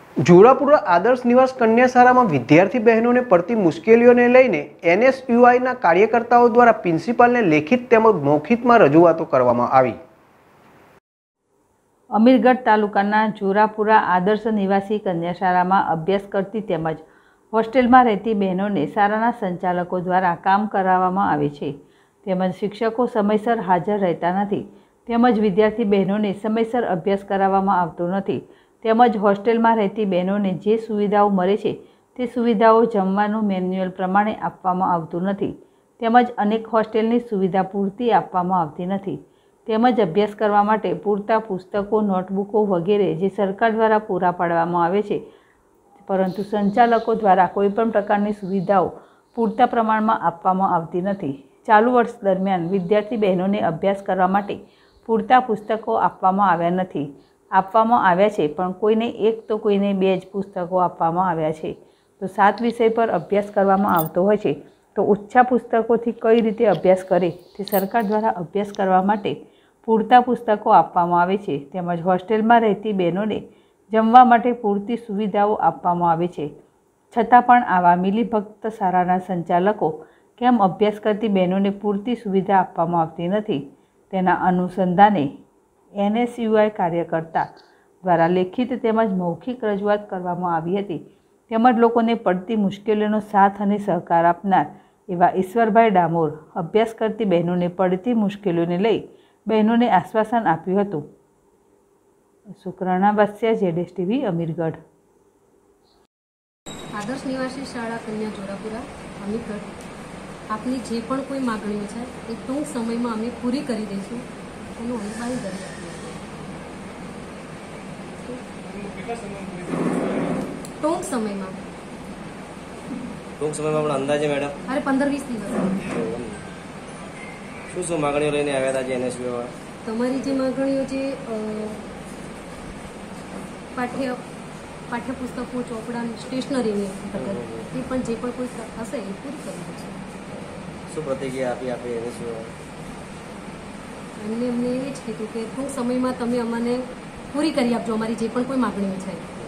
જોરાપુરા આદર્શ નિવાસ કન્યા શાળામાં વિદ્યાર્થી બહેનોને પડતી મુશ્કેલીઓને લઈને NSUIના કાર્યકર્તાઓ દ્વારા પ્રિન્સિપાલને લેખિત તેમજ મૌખિકમાં રજૂઆતો કરવામાં આવી। અમીરગઢ તાલુકાના જોરાપુરા આદર્શ નિવાસી કન્યા શાળામાં અભ્યાસ કરતી તેમજ હોસ્ટેલમાં રહેતી બહેનોને શાળાના સંચાલકો દ્વારા કામ કરાવવામાં આવે છે, તેમજ શિક્ષકો સમયસર હાજર રહેતા નથી, તેમજ વિદ્યાર્થી બહેનોને સમયસર અભ્યાસ કરાવવામાં આવતો નથી, તેમજ હોસ્ટેલમાં રહેતી બહેનોને જે સુવિધાઓ મળે છે તે સુવિધાઓ જમવાનું મેન્યુઅલ પ્રમાણે આપવામાં આવતું નથી, તેમજ અનેક હોસ્ટેલની સુવિધા પૂરતી આપવામાં આવતી નથી, તેમજ અભ્યાસ કરવા માટે પૂરતા પુસ્તકો, નોટબુકો વગેરે જે સરકાર દ્વારા પૂરા પાડવામાં આવે છે, પરંતુ સંચાલકો દ્વારા કોઈપણ પ્રકારની સુવિધાઓ પૂરતા પ્રમાણમાં આપવામાં આવતી નથી। ચાલુ વર્ષ દરમિયાન વિદ્યાર્થી બહેનોને અભ્યાસ કરવા માટે પૂરતા પુસ્તકો આપવામાં આવ્યા નથી, આપવામાં આવ્યા છે પણ કોઈને એક તો કોઈને બે જ પુસ્તકો આપવામાં આવ્યા છે। તો 7 વિષય પર અભ્યાસ કરવામાં આવતો હોય છે તો ઓછા પુસ્તકોથી કઈ રીતે અભ્યાસ કરે તે સરકાર દ્વારા અભ્યાસ કરવા માટે પૂરતા પુસ્તકો આપવામાં આવે છે, તેમજ હોસ્ટેલમાં રહેતી બહેનોને જમવા માટે પૂરતી સુવિધાઓ આપવામાં આવે છે, છતાં પણ આવા મિલીભગત શાળાના સંચાલકો કેમ અભ્યાસ કરતી બહેનોને પૂરતી સુવિધા આપવામાં આવતી નથી, તેના અનુસંધાને NSUI કાર્યકર્તા દ્વારા લેખિત તેમજ મૌખિક રજૂઆત કરવામાં આવી હતી, તેમજ લોકોને પડતી મુશ્કેલીઓનો સાથ અને સહકાર આપનાર એવા ઈશ્વરભાઈ ડામોર અભ્યાસ કરતી બહેનોને પડતી મુશ્કેલીઓને લઈ બહેનોને આશ્વાસન આપ્યું હતું। શુક્રાણા બાસ્યા, ZS TV, અમીરગઢ। આદર્શ નિવાસી શાળા કન્યા જોરાપુરા, અમીરગઢ, આપની જે પણ કોઈ માગણીઓ છે એ ટૂંક સમયમાં અમે પૂરી કરી દઈશું, એનું અમે બાંયધરી આપીએ। ટૂંક સમયમાં પણ અંદાજે મેડમ? અરે 15-20 દિવસ। શું માગણીઓ લઈને આવ્યા હતા જે NSUI વાળા? તમારી જે માગણીઓ છે પાઠ્યપુસ્તકો, ચોપડા, સ્ટેશનરીની અંતર્ગત એ પણ જે પણ કોઈ હશે એ પૂરી કરી દઈશું। શું પ્રતિક્રિયા આપી NSUI વાળા? અમને એ જ કીધું કે ટૂંક સમયમાં તમે અમને પૂરી કરી આપજો અમારી જે પણ કોઈ માગણીઓ છે।